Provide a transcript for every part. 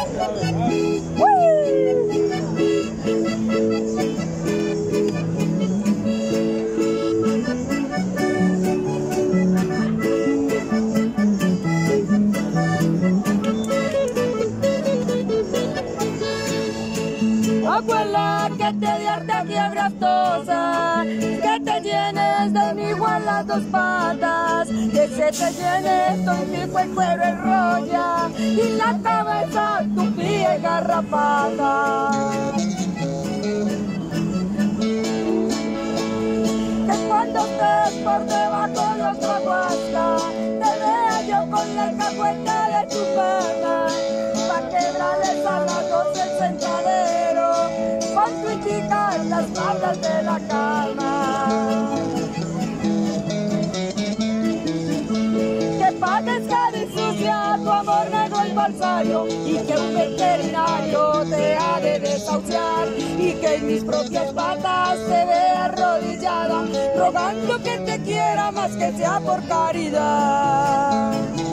Abuela, que te diarte fiebre aftosa, que te llenes de mi igual las dos patas, que se te llene todo mi cuerpo enrolla y la cabeza tu pie garrapata. Que cuando estés por debajo de otra guasca, te vea yo con la cacueta de tu pana, pa' quebrarles a las dos el sentadero, con tu chica en las faldas de la cama. Que pagues cara y sucia tu amor negro y falsario, y que un veterinario te ha de desahuciar, y que en mis propias patas te vea arrodillada, rogando que te quiera más que sea por caridad.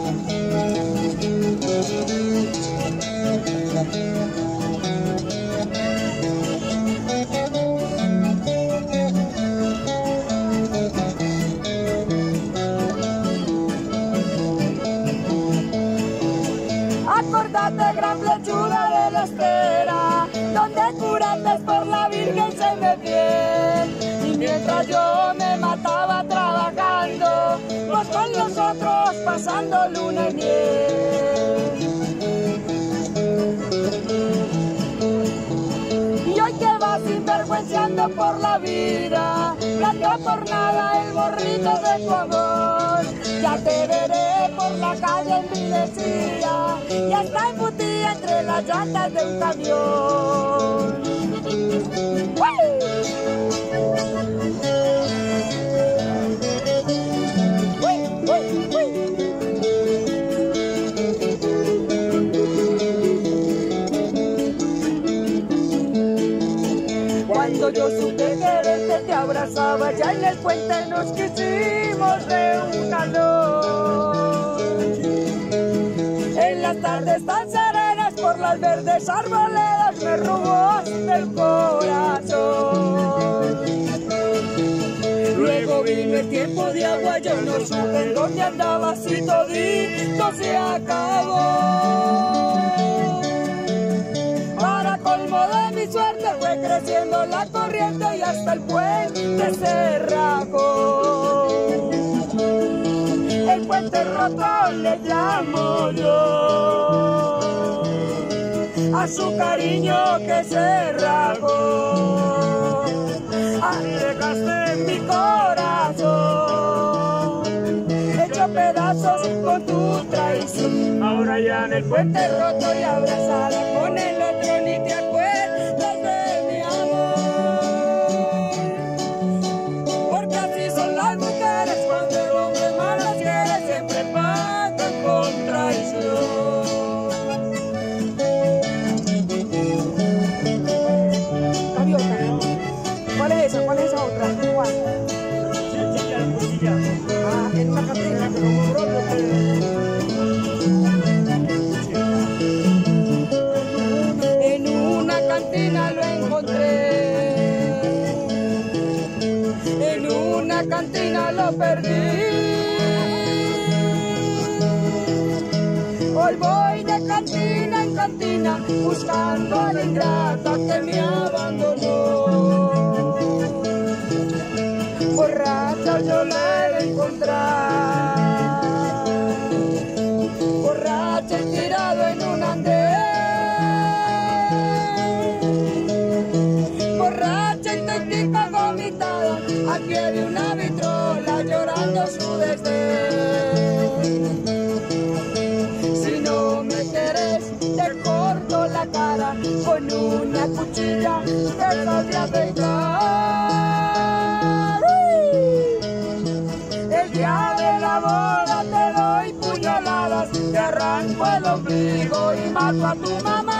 Acordate, gran flechura de la espera, donde curates por la Virgen se me fiel. Y mientras yo me mataba trabajando, vos con los otros pasando luna y miel. Y hoy que vas sinvergüenciando por la vida, blanco por nada el gorrito de tu amor. Ya te veré por la calle envillecida y hasta embutida entre las llantas de un camión. Cuando yo supe quererte te abrazaba, ya en el puente nos quisimos de un calor. En las tardes tan serenas por las verdes arboledas me robaste el corazón. Luego vino el tiempo de agua, yo no supe en dónde andabas y todito se acabó. Para colmo de mi suerte fue creciendo la corriente y hasta el puente se rajó. El puente roto le llamo yo a su cariño que se rajó. Dejaste en mi corazón hecho pedazos con tu traición. Ahora ya en el puente roto y abrazada con el otro ni te acuerdas de mi amor. Porque así son las mujeres, cuando el hombre más las quiere siempre pagan con traición. ¿Cuál es esa? ¿Cuál es esa otra? ¿Cuál? Ah, en una cantina que lo cobró. En una cantina lo encontré. En una cantina lo perdí. Hoy voy de cantina en cantina buscando a la ingrata que me abandonó. Borracha yo la he de encontrar, borracha y tirado en un andén, borracha y técnica vomitada al pie de una vitrola llorando su desdén. Si no me quieres te corto la cara con una cuchilla que sabía afeitar. El día de la boda te doy puñaladas, te arranco el ombligo y mato a tu mamá.